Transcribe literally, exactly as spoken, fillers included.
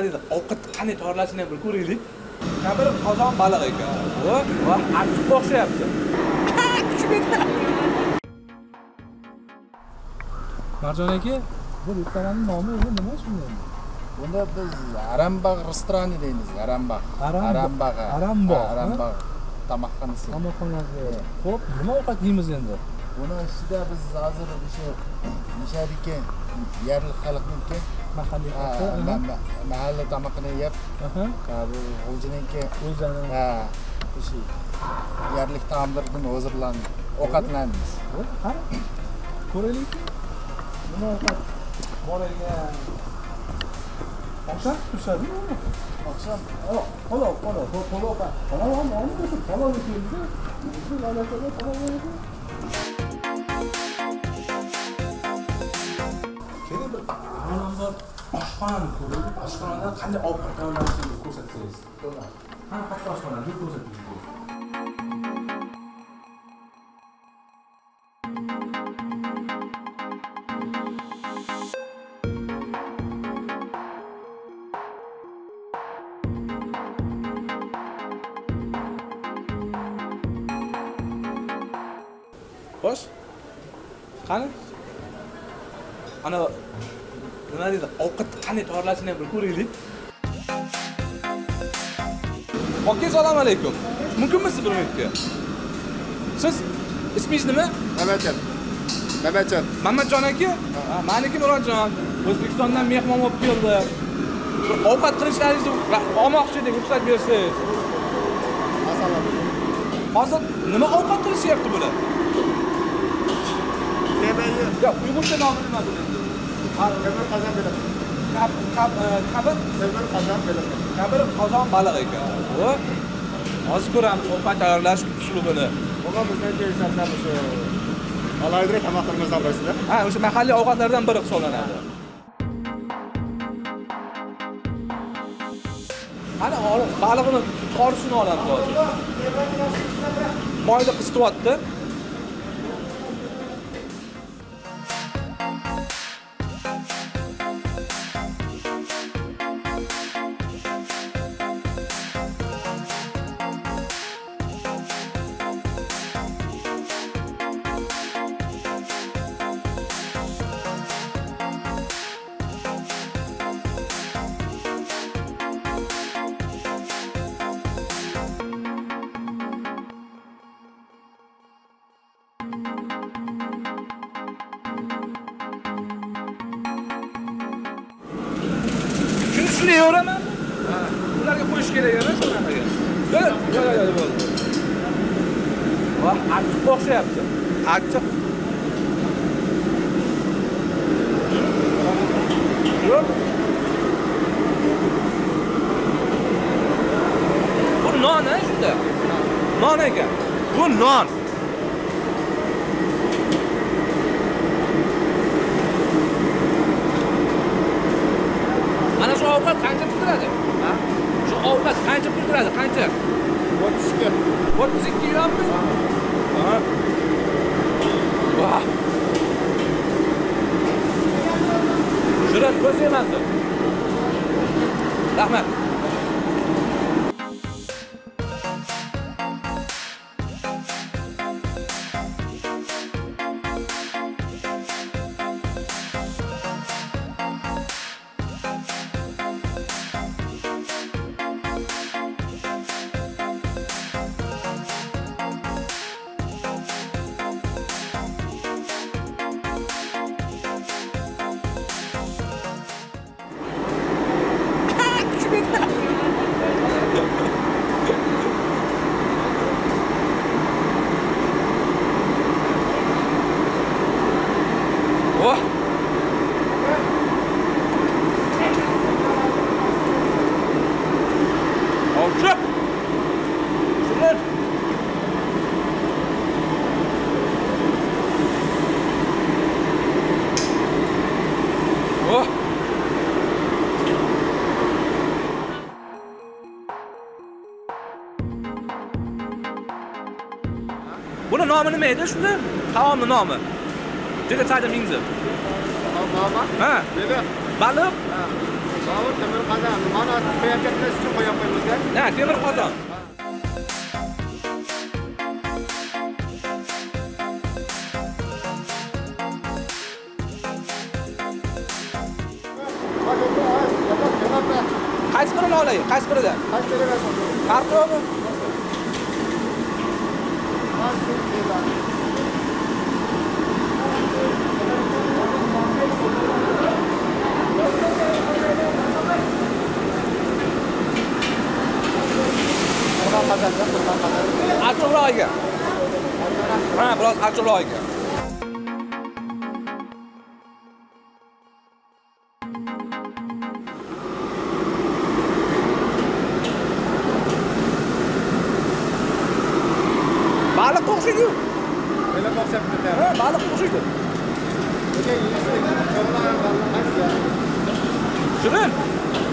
deydi? Ovqat qanday tayyorlashini ham bir ko'raylik. Kabir qozon baliq ekan. Va va achchiq o'xshayapti. Marjon aka, bu restoranning nomi o'zi nima shunday? Bunda biz Arambaq restorani deymiz. Arambaq. Arambaq. Arambaq. Arambaq. Tamoqxonasi. Tamoqxonasi. Xo'p, nima ovqat yeymiz endi? Buni ichida biz hozir o'sha nishadiki yerli xalqniki mahalliy mahalliy tamoqni yeb, aha, bu o'ziniki o'zini ha, o'sha yerli taomlardan hozirlanib ovqatlanamiz. Qara. Ko'raylik. Nima ovqat bor ekan? Oqshom pishadimi uni? Oqshom, oh, palov, palov, palov, palov, palov ham olib, palov keldi. Biz olasada palov bo'ladi. Keling bir avvalambor oshxonani ko'raylik. Oshxonada qanday ovqat tayyorlanishini ko'rsatsangiz. To'g'ri. Ha, katta oshxonani deb ko'rsatingiz. Xo'sh. Qani? Ana nima deydi? Ovqat qanday tayyorlashini ham bir ko'raylik. Aka, assalomu alaykum. Mumkinmi siz bir minutga? Siz ismingiz nima? Mamatjon. Mamatjon. Mamatjon aka? Ha, meniki Murodjon. O'zbekistondan mehmon olib keldi. Ovqat qilishlaringizni olmoqchi deb ruxsat bersangiz. Assalomu. Hozir nima ovqat qilishyapti bular? Yemeği. Ya Uygurcha nomi nima bular? Kabir qozon baliq. Kab kab kabir Kabir qozon baliq. kabir qozon baliq ekan. Xo'p. Hozir ko'ramiz ovqat tayyorlash usulini. Bugun bizning kelishlardan o'sha alaydir tamoqlarimiz orasida. Ha, o'sha mahalliy ovqatlardan biri hisoblanadi. Ana baliqni qorishini olamiz hozir. Moyda qistiryapti. Shuni yo'raman. Ha, ularga qo'yish kerak emas unaqa. Yo'q, yo'q, yo'q, bo'ldi. Va achchiq o'xshayapti. Achchiq. Yo'q. Bu non a shunda. Non ekan. Bu non. Ana shu ovqat qancha pul turadi? Ha? Shu ovqat qancha pul turadi? Qancha? o'ttiz ikki. o'ttiz ikki yurami? Ha. Vah. Jurat ko'z emasdi. Rahmat. Oh. Alçak. Şunlar. Oh. Bunun nomi nima edi shunda? Taomning nomi. Juda sayda mingzi. Nomi? Ha. Dedi. Baliq. Ha. Davut temir qozon. Mana qo'yib ketirish uchun qo'yib qo'ymizga. Na, temir qozon. Qaysi birini olay? Qaysi biridan? Qaysi biridan sotamiz? Farqi yo'qmi? Achchiqroqga. Ha, biroz achchiqroqga. Baliq o'xshaydi. Baliq o'xshab turibdi. Ha, baliq o'xshaydi. Nega yeyishlik? Cho'g'lar qaysi? Shirin.